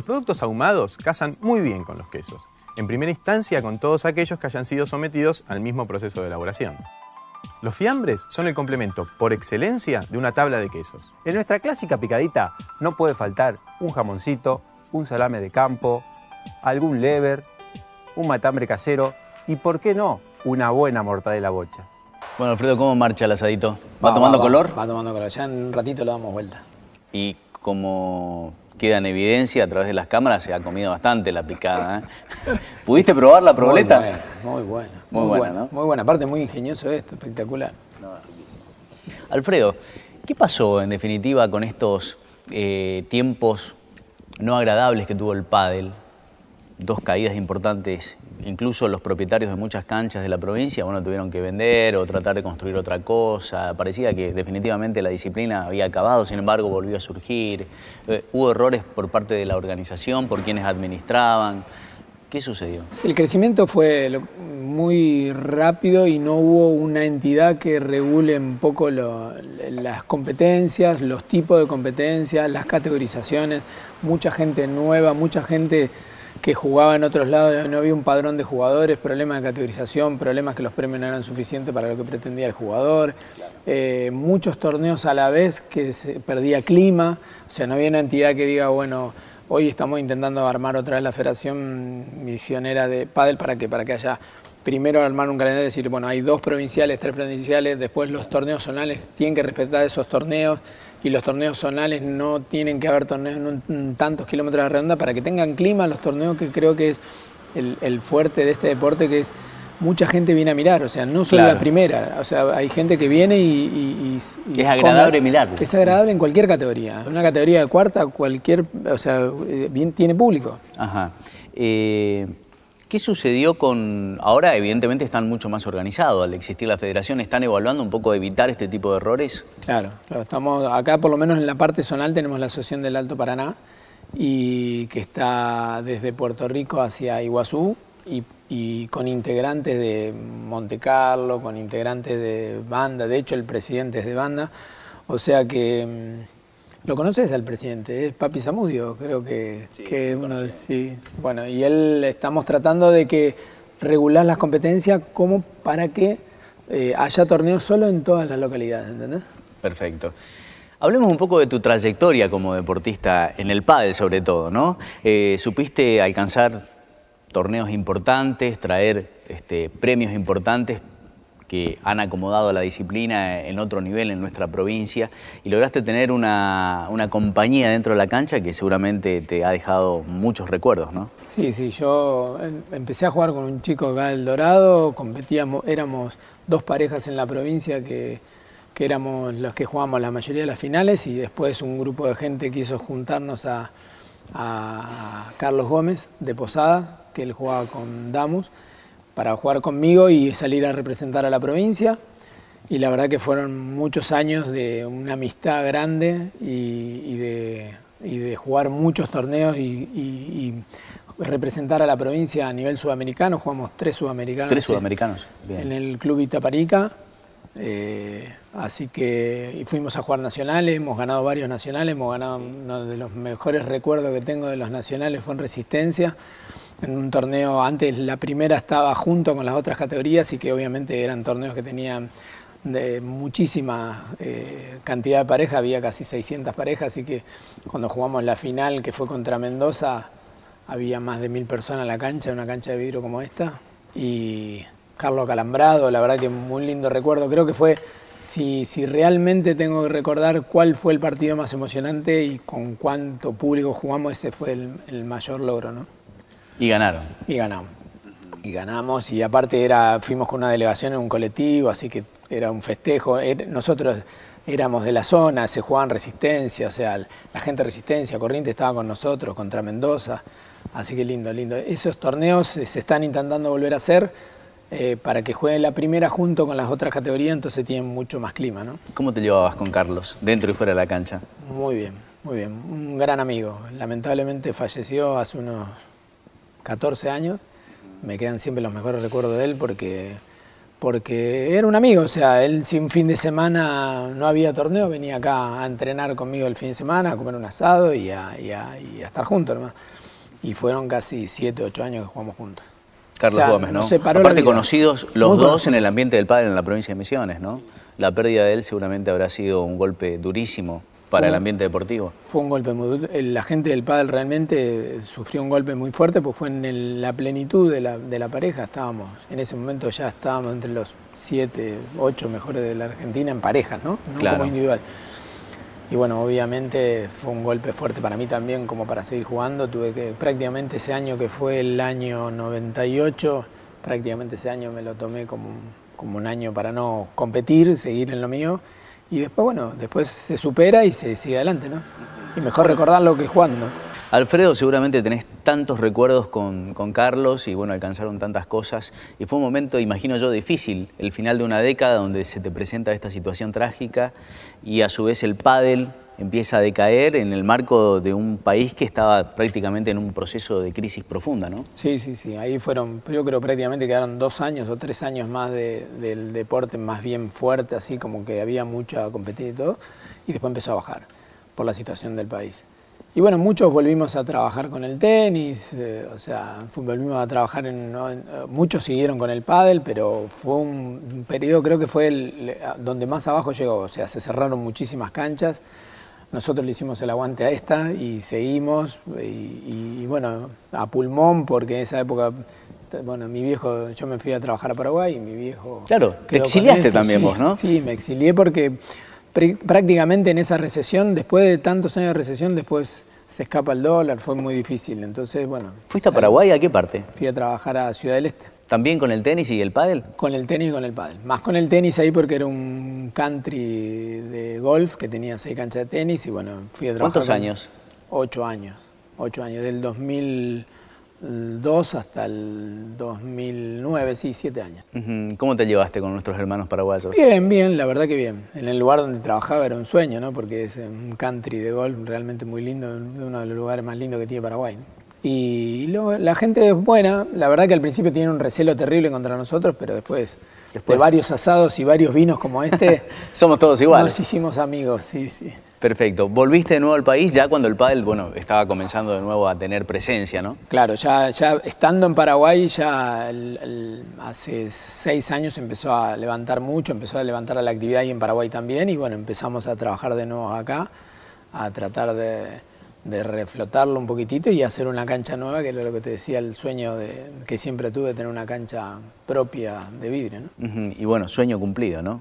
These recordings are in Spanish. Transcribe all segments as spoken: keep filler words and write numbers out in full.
productos ahumados casan muy bien con los quesos, en primera instancia con todos aquellos que hayan sido sometidos al mismo proceso de elaboración. Los fiambres son el complemento por excelencia de una tabla de quesos. En nuestra clásica picadita no puede faltar un jamoncito, un salame de campo, algún lever, un matambre casero y, ¿por qué no?, una buena mortadela bocha. Bueno, Alfredo, ¿cómo marcha el asadito? ¿Va, Va tomando va, color? Va, va tomando color. Ya en un ratito lo damos vuelta. Y como queda en evidencia a través de las cámaras, se ha comido bastante la picada, ¿eh? ¿Pudiste probar la proboleta? Muy buena, muy buena. Muy, Muy buena, buena, ¿no? muy buena. Aparte, muy ingenioso esto, espectacular. Alfredo, ¿qué pasó en definitiva con estos eh, tiempos no agradables que tuvo el pádel? Dos caídas importantes, incluso los propietarios de muchas canchas de la provincia, bueno, tuvieron que vender o tratar de construir otra cosa. Parecía que definitivamente la disciplina había acabado, sin embargo volvió a surgir. Eh, hubo errores por parte de la organización, por quienes administraban. ¿Qué sucedió? El crecimiento fue muy rápido y no hubo una entidad que regule un poco lo, las competencias, los tipos de competencias, las categorizaciones. Mucha gente nueva, mucha gente que jugaba en otros lados, no había un padrón de jugadores, problemas de categorización, problemas que los premios no eran suficientes para lo que pretendía el jugador, eh, muchos torneos a la vez que se perdía clima, o sea, no había una entidad que diga, bueno, hoy estamos intentando armar otra vez la Federación Misionera de Pádel para que, para que haya primero armar un calendario y decir, bueno, hay dos provinciales, tres provinciales, después los torneos zonales tienen que respetar esos torneos, y los torneos zonales no tienen que haber torneos en un, un, tantos kilómetros de redonda para que tengan clima los torneos, que creo que es el, el fuerte de este deporte, que es mucha gente viene a mirar, o sea, no solo claro. la primera, o sea, hay gente que viene y... y, y es agradable mirar. Es agradable en cualquier categoría, en una categoría de cuarta, cualquier, o sea, bien tiene público. Ajá. Eh... ¿Qué sucedió con...? Ahora, evidentemente, están mucho más organizados. Al existir la federación, ¿están evaluando un poco evitar este tipo de errores? Claro, claro. Estamos acá, por lo menos en la parte zonal, tenemos la Asociación del Alto Paraná, y que está desde Puerto Rico hacia Iguazú, y, y con integrantes de Monte Carlo, con integrantes de Banda. De hecho, el presidente es de Banda. O sea que... ¿Lo conoces al presidente? Es Papi Zamudio, creo que, sí, que es uno de... Sí. Bueno, y él estamos tratando de que regular las competencias como para que eh, haya torneos solo en todas las localidades, ¿entendés? Perfecto. Hablemos un poco de tu trayectoria como deportista en el pádel, sobre todo, ¿no? Eh, supiste alcanzar torneos importantes, traer este, premios importantes que han acomodado a la disciplina en otro nivel en nuestra provincia, y lograste tener una, una compañía dentro de la cancha que seguramente te ha dejado muchos recuerdos, ¿no? Sí, sí, yo empecé a jugar con un chico acá del Dorado, competíamos, éramos dos parejas en la provincia que, que éramos los que jugábamos la mayoría de las finales, y después un grupo de gente quiso juntarnos a, a Carlos Gómez de Posada, que él jugaba con Damus, para jugar conmigo y salir a representar a la provincia, y la verdad que fueron muchos años de una amistad grande y, y, de, y de jugar muchos torneos y, y, y representar a la provincia a nivel sudamericano. Jugamos tres sudamericanos. Tres sudamericanos, bien. En el Club Itaparica, eh, así que y fuimos a jugar nacionales, hemos ganado varios nacionales, hemos ganado uno de los mejores recuerdos que tengo de los nacionales fue en Resistencia. En un torneo, antes la primera estaba junto con las otras categorías y que obviamente eran torneos que tenían de muchísima eh, cantidad de parejas, había casi seiscientas parejas, así que cuando jugamos la final, que fue contra Mendoza, había más de mil personas en la cancha, una cancha de vidrio como esta, y Carlos Calambrado, la verdad que muy lindo recuerdo, creo que fue, si, si realmente tengo que recordar cuál fue el partido más emocionante y con cuánto público jugamos, ese fue el, el mayor logro, ¿no? Y ganaron. Y ganamos. Y ganamos, y aparte era, fuimos con una delegación en un colectivo, así que era un festejo. Nosotros éramos de la zona, se jugaban Resistencia, o sea, la gente de Resistencia, Corrientes estaba con nosotros, contra Mendoza. Así que lindo, lindo. Esos torneos se están intentando volver a hacer eh, para que jueguen la primera junto con las otras categorías, entonces tienen mucho más clima, ¿no? ¿Cómo te llevabas con Carlos, dentro y fuera de la cancha? Muy bien, muy bien. Un gran amigo. Lamentablemente falleció hace unos catorce años, me quedan siempre los mejores recuerdos de él porque, porque era un amigo, o sea, él si un fin de semana no había torneo, venía acá a entrenar conmigo el fin de semana, a comer un asado y a, y a, y a estar juntos, hermano. y fueron casi siete, ocho años que jugamos juntos. Carlos O sea, Gómez, ¿no? nos separó Aparte la vida. conocidos los Muy dos conocidos. en el ambiente del pádel en la provincia de Misiones, ¿no? La pérdida de él seguramente habrá sido un golpe durísimo para Fue- el ambiente deportivo. Fue un golpe muy duro. El- La gente del pádel realmente sufrió un golpe muy fuerte, pues fue en el- la plenitud de la, de la pareja. Estábamos, en ese momento ya estábamos entre los siete, ocho mejores de la Argentina en parejas, ¿no? No Claro. como individual. Y bueno, obviamente fue un golpe fuerte para mí también, como para seguir jugando. Tuve que, prácticamente ese año que fue el año noventa y ocho, prácticamente ese año me lo tomé como, un- como un año para no competir, seguir en lo mío. Y después, bueno, después se supera y se sigue adelante, ¿no? Y mejor recordarlo que jugando. Alfredo, seguramente tenés tantos recuerdos con, con Carlos y bueno, alcanzaron tantas cosas. Y fue un momento, imagino yo, difícil, el final de una década donde se te presenta esta situación trágica y a su vez el pádel empieza a decaer en el marco de un país que estaba prácticamente en un proceso de crisis profunda, ¿no? Sí, sí, sí. Ahí fueron, yo creo prácticamente quedaron dos años o tres años más de- del deporte más bien fuerte, así como que había mucha competencia y todo. Y después empezó a bajar por la situación del país. Y bueno, muchos volvimos a trabajar con el tenis, eh, o sea, fu- volvimos a trabajar en, ¿no? en- eh, muchos siguieron con el pádel, pero fue un, un periodo, creo que fue el, donde más abajo llegó, o sea, se cerraron muchísimas canchas. Nosotros le hicimos el aguante a esta y seguimos, y, y- y bueno, a pulmón, porque en esa época, bueno, mi viejo, yo me fui a trabajar a Paraguay y mi viejo... Claro, te quedó con exiliaste esto. también Sí, vos, ¿no? Sí, me exilié porque pr- prácticamente en esa recesión, después de tantos años de recesión, después se escapa el dólar, fue muy difícil. Entonces, bueno... ¿Fuiste a salí- Paraguay? ¿A qué parte? Fui a trabajar a Ciudad del Este. ¿También con el tenis y el pádel? Con el tenis y con el pádel. Más con el tenis ahí porque era un country de golf que tenía seis canchas de tenis y bueno, fui a trabajar. ¿Cuántos con- años? Ocho años. Ocho años, del dos mil dos hasta el dos mil nueve, sí, siete años. Ujú. ¿Cómo te llevaste con nuestros hermanos paraguayos? Bien, bien, la verdad que bien. En el lugar donde trabajaba era un sueño, ¿no? Porque es un country de golf realmente muy lindo, uno de los lugares más lindos que tiene Paraguay, ¿no? Y luego, la gente es buena, la verdad que al principio tiene un recelo terrible contra nosotros, pero después, Después. de varios asados y varios vinos como este, Somos todos iguales. nos hicimos amigos, sí, sí. Perfecto. Volviste de nuevo al país ya cuando el pádel, bueno, estaba comenzando de nuevo a tener presencia, ¿no? Claro, ya, ya estando en Paraguay, ya el- el- hace seis años empezó a levantar mucho, empezó a levantar la actividad ahí en Paraguay también y bueno, empezamos a trabajar de nuevo acá, a tratar de, de reflotarlo un poquitito y hacer una cancha nueva, que era lo que te decía, el sueño de, que siempre tuve, tener una cancha propia de vidrio, ¿no? Ujú. Y bueno, sueño cumplido, ¿no?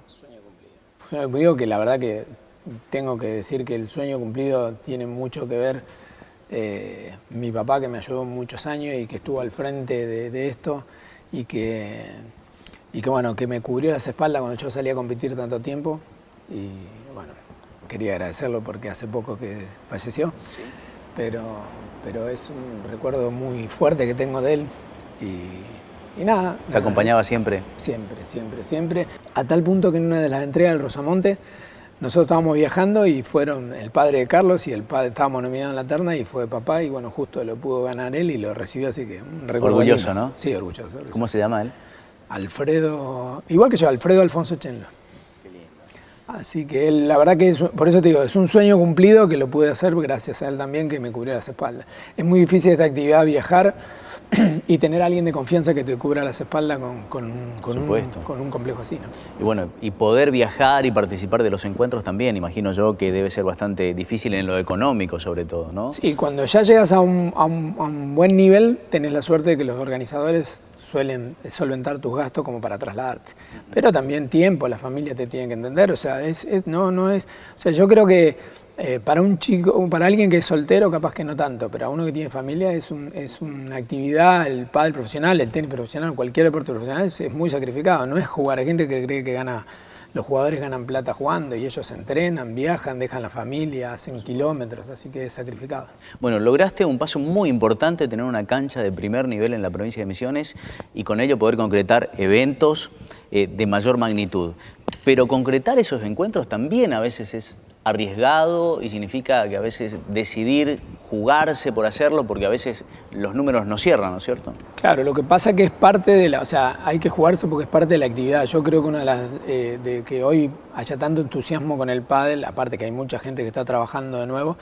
Yo digo que la verdad que tengo que decir que el sueño cumplido tiene mucho que ver eh, mi papá, que me ayudó muchos años y que estuvo al frente de, de esto y que, y que bueno, que me cubrió las espaldas cuando yo salía a competir tanto tiempo y bueno, quería agradecerlo porque hace poco que falleció, pero, pero es un recuerdo muy fuerte que tengo de él y, y nada. ¿Te nada. acompañaba siempre? Siempre, siempre, siempre. A tal punto que en una de las entregas del Rosamonte, nosotros estábamos viajando y fueron el padre de Carlos y el padre, estábamos nominados en la terna y fue papá y bueno, justo lo pudo ganar él y lo recibió, así que un recuerdo Orgulloso, lindo. ¿no? Sí, orgulloso, orgulloso. ¿Cómo se llama él? Alfredo, igual que yo, Alfredo Alfonso Chenlo. Así que él, la verdad que es, por eso te digo, es un sueño cumplido que lo pude hacer gracias a él también que me cubrió las espaldas. Es muy difícil esta actividad, viajar y tener a alguien de confianza que te cubra las espaldas con, con, con, un, supuesto. con un complejo así, ¿no? Y bueno, y poder viajar y participar de los encuentros también, imagino yo que debe ser bastante difícil en lo económico sobre todo, ¿no? Sí, cuando ya llegas a un, a un, a un buen nivel, tenés la suerte de que los organizadores suelen solventar tus gastos como para trasladarte. Pero también tiempo, la familia te tiene que entender, o sea, es, es- no, no es... O sea, yo creo que eh, para un chico, para alguien que es soltero, capaz que no tanto, pero a uno que tiene familia es, un, es una actividad, el pádel profesional, el tenis profesional, cualquier deporte profesional es, es muy sacrificado, no es jugar. Hay gente que cree que gana... Los jugadores ganan plata jugando y ellos se entrenan, viajan, dejan la familia, hacen kilómetros, así que es sacrificado. Bueno, lograste un paso muy importante, tener una cancha de primer nivel en la provincia de Misiones y con ello poder concretar eventos eh, de mayor magnitud. Pero concretar esos encuentros también a veces es arriesgado y significa que a veces decidir jugarse por hacerlo porque a veces los números no cierran, ¿no es cierto? Claro, lo que pasa que es parte de la, o sea, hay que jugarse porque es parte de la actividad. Yo creo que una de las, eh, de que hoy haya tanto entusiasmo con el pádel, aparte que hay mucha gente que está trabajando de nuevo,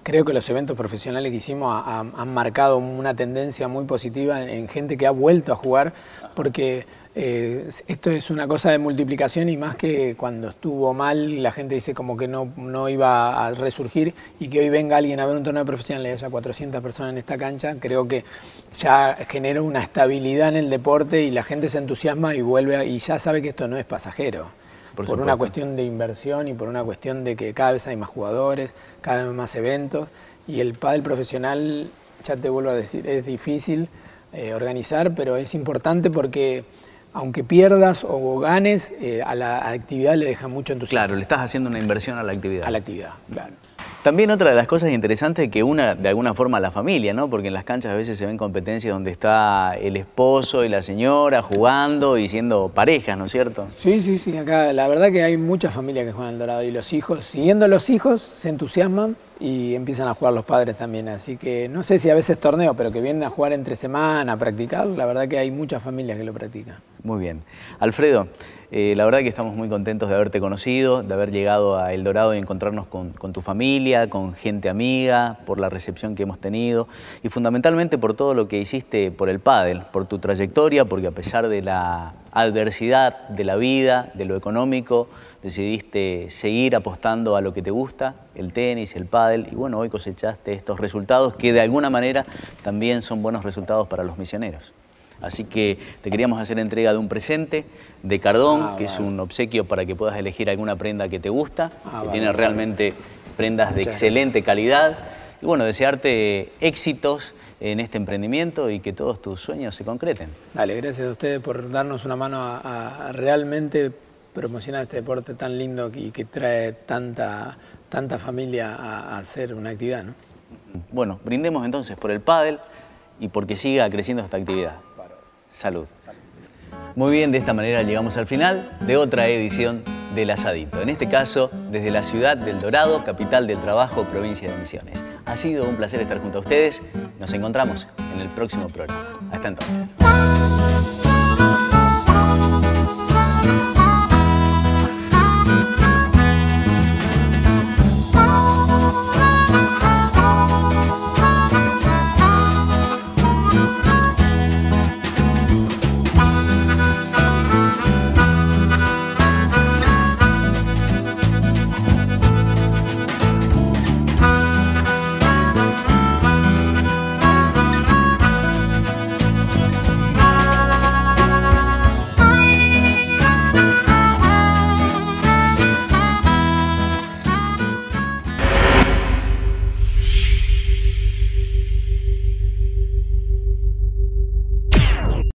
creo que los eventos profesionales que hicimos ha, ha, han marcado una tendencia muy positiva en, en gente que ha vuelto a jugar, porque eh, esto es una cosa de multiplicación y más que cuando estuvo mal la gente dice como que no, no iba a resurgir, y que hoy venga alguien a ver un torneo profesional y haya cuatrocientas personas en esta cancha, creo que ya genera una estabilidad en el deporte y la gente se entusiasma y vuelve a, y ya sabe que esto no es pasajero. Por, por una cuestión de inversión y por una cuestión de que cada vez hay más jugadores, cada vez más eventos, y el pádel profesional, ya te vuelvo a decir, es difícil eh, organizar, pero es importante porque aunque pierdas o ganes, eh, a la actividad le deja mucho entusiasmo. Claro, le estás haciendo una inversión a la actividad. A la actividad, claro. También otra de las cosas interesantes es que una, de alguna forma, la familia, ¿no? Porque en las canchas a veces se ven competencias donde está el esposo y la señora jugando y siendo parejas, ¿no es cierto? Sí, sí, sí. Acá la verdad que hay muchas familias que juegan al Dorado y los hijos, siguiendo los hijos, se entusiasman y empiezan a jugar los padres también. Así que no sé si a veces torneo, pero que vienen a jugar entre semana, a practicar, la verdad que hay muchas familias que lo practican. Muy bien. Alfredo, eh, la verdad que estamos muy contentos de haberte conocido, de haber llegado a El Dorado y encontrarnos con, con tu familia, con gente amiga, por la recepción que hemos tenido y fundamentalmente por todo lo que hiciste por el pádel, por tu trayectoria, porque a pesar de la adversidad de la vida, de lo económico, decidiste seguir apostando a lo que te gusta, el tenis, el pádel, y bueno, hoy cosechaste estos resultados que de alguna manera también son buenos resultados para los misioneros. Así que te queríamos hacer entrega de un presente de Cardón, ah, que vale. es un obsequio para que puedas elegir alguna prenda que te gusta, ah, que vale, tiene vale. realmente prendas de Muchas excelente gracias. calidad. Y bueno, desearte éxitos en este emprendimiento y que todos tus sueños se concreten. Dale, gracias a ustedes por darnos una mano a, a realmente promocionar este deporte tan lindo y que trae tanta, tanta familia a, a hacer una actividad, ¿no? Bueno, brindemos entonces por el pádel y porque siga creciendo esta actividad. Salud. Muy bien, de esta manera llegamos al final de otra edición del Asadito. En este caso, desde la ciudad del Dorado, capital del trabajo, provincia de Misiones. Ha sido un placer estar junto a ustedes. Nos encontramos en el próximo programa. Hasta entonces.